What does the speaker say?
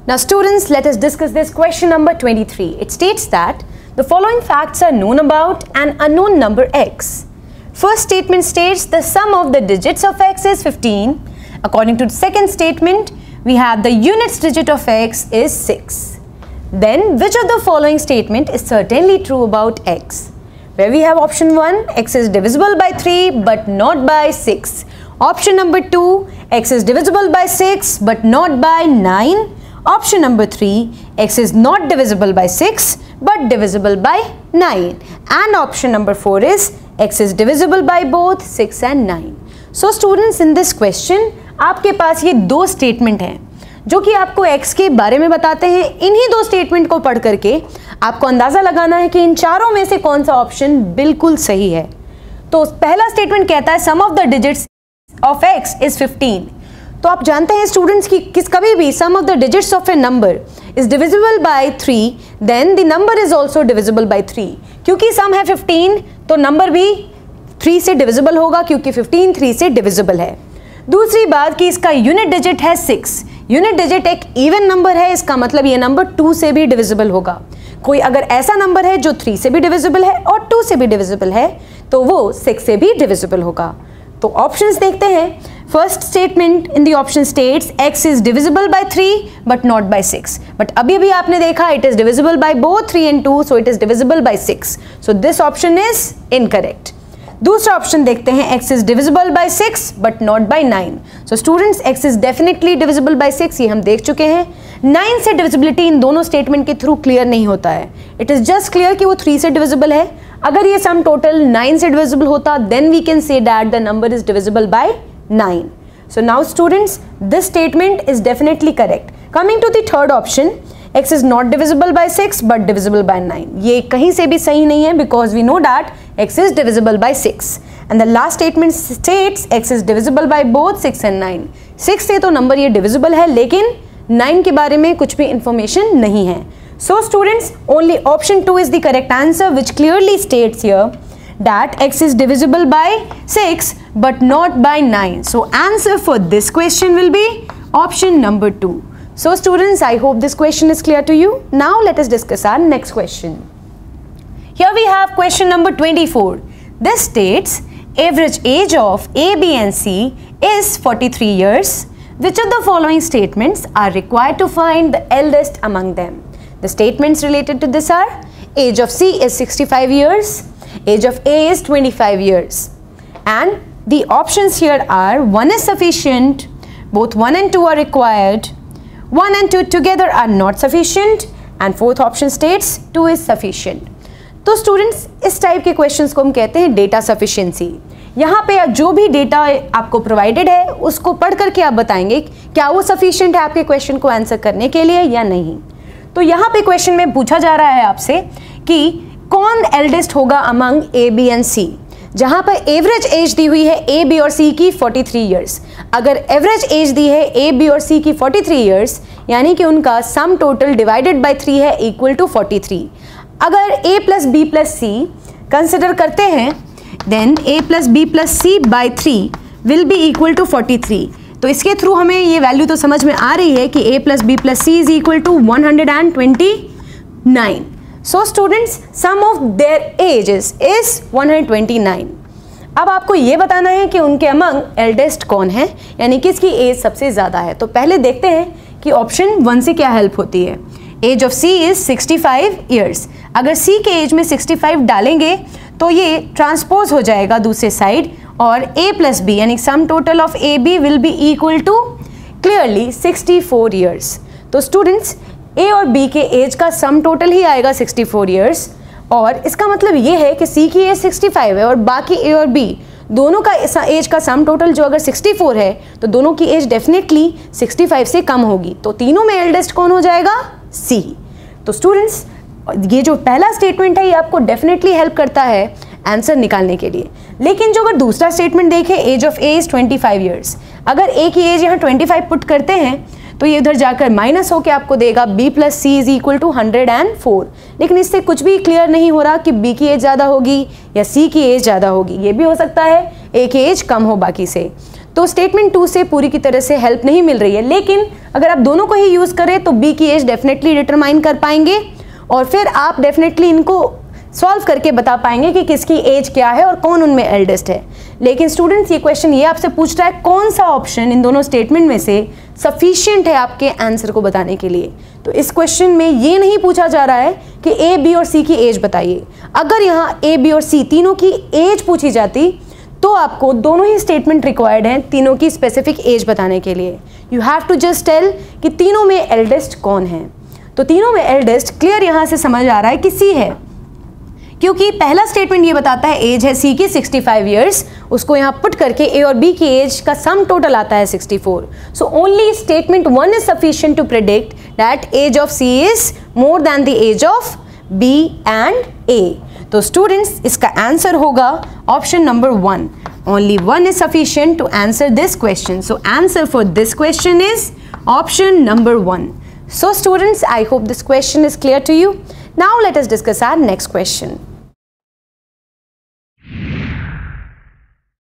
Now students, let us discuss this question number 23. It states that the following facts are known about an unknown number x. First statement states the sum of the digits of x is 15. According to the second statement, we have the units digit of x is 6. Then which of the following statement is certainly true about x? Where we have option 1, x is divisible by 3 but not by 6. Option number 2, x is divisible by 6 but not by 9. Option number 3, x is not divisible by 6 but divisible by 9. And option number 4 is x is divisible by both 6 and 9. So students, in this question आपके पास ये दो statement हैं जो कि आपको x के बारे में बताते हैं। इन्हीं दो स्टेटमेंट को पढ़ करके आपको अंदाज़ा लगाना है कि इन चारों में से कौन सा ऑप्शन बिल्कुल सही है। तो पहला स्टेटमेंट कहता है sum of the digits of x is 15। तो आप जानते हैं स्टूडेंट्स की कभी भी sum of the digits of a number is divisible by 3 then the number is also divisible by 3। क्योंकि सम है 15 तो नंबर भी 3 से डिविजिबल होगा क्योंकि 15 3 से डिविजिबल है। दूसरी बात कि इसका यूनिट डिजिट है 6। यूनिट डिजिट एक इवन नंबर है, इसका मतलब ये नंबर 2 से भी डिविजिबल होगा। कोई अगर ऐसा नंबर है जो 3 से भी डिविजिबल है और 2 से भी डिविजिबल है तो वो 6 से भी डिविजिबल होगा। तो ऑप्शंस देखते हैं। First statement in the option states x is divisible by 3 but not by 6। But अभी भी आपने देखा it is divisible by both 3 and 2, so it is divisible by 6। So this option is incorrect. दूसरा option देखते हैं x is divisible by 6 but not by 9। So students, x is definitely divisible by 6, ये हम देख चुके हैं। 9 से divisibility इन दोनों स्टेटमेंट के थ्रू क्लियर नहीं होता है। इट इज जस्ट क्लियर कि वो 3 से डिविजिबल है। अगर ये सम टोटल 9 से डिविजिबल होता then we can say that the number is divisible by 9। So now students, this statement is definitely correct. Coming to the third option, x is not divisible by 6 but divisible by 9. ये कहीं से भी सही नहीं है because we know that x is divisible by 6. And the last statement states x is divisible by both 6 and 9. 6 से तो number ये divisible है लेकिन 9 के बारे में कुछ भी information नहीं है। So students, only option 2 is the correct answer which clearly states here that x is divisible by 6 but not by 9. So answer for this question will be option number 2. So students, I hope this question is clear to you. Now let us discuss our next question. Here we have question number 24. This states average age of A, B and C is 43 years. Which of the following statements are required to find the eldest among them? The statements related to this are age of C is 65 years. Age of A is 25 years. And the options here are 1 is sufficient, both 1 and 2 are required, 1 and 2 together are not sufficient, and fourth option states 2 is sufficient. तो students, इस type के questions को हम कहते हैं data sufficiency. यहाँ पे जो भी डेटा आपको प्रोवाइडेड है उसको पढ़ करके आप बताएंगे क्या वो सफिशिएंट है आपके क्वेश्चन को आंसर करने के लिए या नहीं। तो यहाँ पे क्वेश्चन में पूछा जा रहा है आपसे कि कौन एल्डेस्ट होगा among A, B and C. जहां पर एवरेज एज दी हुई है ए, बी और सी की 43 इयर्स। अगर एवरेज एज दी है ए, बी और सी की 43 इयर्स यानी कि उनका सम टोटल डिवाइडेड बाय 3 है इक्वल टू 43। अगर A plus B plus C consider करते हैं then A plus B plus C by 3 will be equal to 43। तो इसके थ्रू हमें ये वैल्यू तो समझ में आ रही है कि A plus B plus C is equal to 129। So students, sum of their ages is 129. अब आपको ये बताना है कि उनके अमंग एल्डेस्ट कौन है, यानी किसकी एज सबसे ज़्यादा है। तो पहले देखते हैं कि ऑप्शन 1 से क्या हेल्प होती है। Age of C is 65 years. अगर सी के एज में 65 डालेंगे तो ये ट्रांसपोज हो जाएगा दूसरे साइड और ए प्लस बी यानी sum total of A B will be equal to clearly 64 years. तो स्टूडेंट्स, ए और बी के एज का सम टोटल ही आएगा 64 इयर्स और इसका मतलब ये है कि सी की एज 65 है और बाकी ए और बी दोनों का एज का सम टोटल जो अगर 64 है तो दोनों की एज डेफिनेटली 65 से कम होगी। तो तीनों में एल्डेस्ट कौन हो जाएगा? सी। तो स्टूडेंट्स, ये जो पहला स्टेटमेंट है ये आपको डेफिनेटली हेल्प करता है आंसर निकालने के लिए। लेकिन जो अगर दूसरा स्टेटमेंट देखें age of A is 25 years, अगर ए की एज यहाँ 25 पुट करते हैं तो ये उधर जाकर माइनस होकर आपको देगा b plus C is equal to 104। लेकिन इससे कुछ भी क्लियर नहीं हो रहा कि b की एज ज़्यादा होगी या c की एज ज़्यादा होगी। ये भी हो सकता है a की एज कम हो बाकी से। तो स्टेटमेंट 2 से पूरी की तरह से हेल्प नहीं मिल रही है। लेकिन अगर आप दोनों को ही यूज़ करें तो बी की एज डेफिनेटली डिटरमाइन कर पाएंगे और फिर आप डेफिनेटली इनको सॉल्व करके बता पाएंगे कि किसकी एज क्या है और कौन उनमें एल्डेस्ट है। लेकिन स्टूडेंट्स ये क्वेश्चन ये आपसे पूछ रहा है कौन सा ऑप्शन इन दोनों स्टेटमेंट में से सफिशिएंट है आपके आंसर को बताने के लिए। तो इस क्वेश्चन में ये नहीं पूछा जा रहा है कि ए, बी और सी की एज बताइए। अगर यहाँ ए, बी और सी तीनों की एज पूछी जाती तो आपको दोनों ही स्टेटमेंट रिक्वायर्ड हैं तीनों की स्पेसिफिक एज बताने के लिए। You have to just tell कि तीनों में एल्डेस्ट कौन है। तो तीनों में एल्डेस्ट क्लियर यहाँ से समझ आ रहा है कि सी है, क्योंकि पहला स्टेटमेंट ये बताता है एज है सी की 65 ईयर्स, उसको यहाँ पुट करके ए और बी की एज का सम टोटल आता है 64। So only statement 1 is sufficient to predict that age of C is more than the age of B and A. तो स्टूडेंट्स इसका आंसर होगा option number 1। Only 1 is sufficient to answer this question. So answer for this question is option number 1. So students, I hope this question is clear to you. Now let us discuss our next question.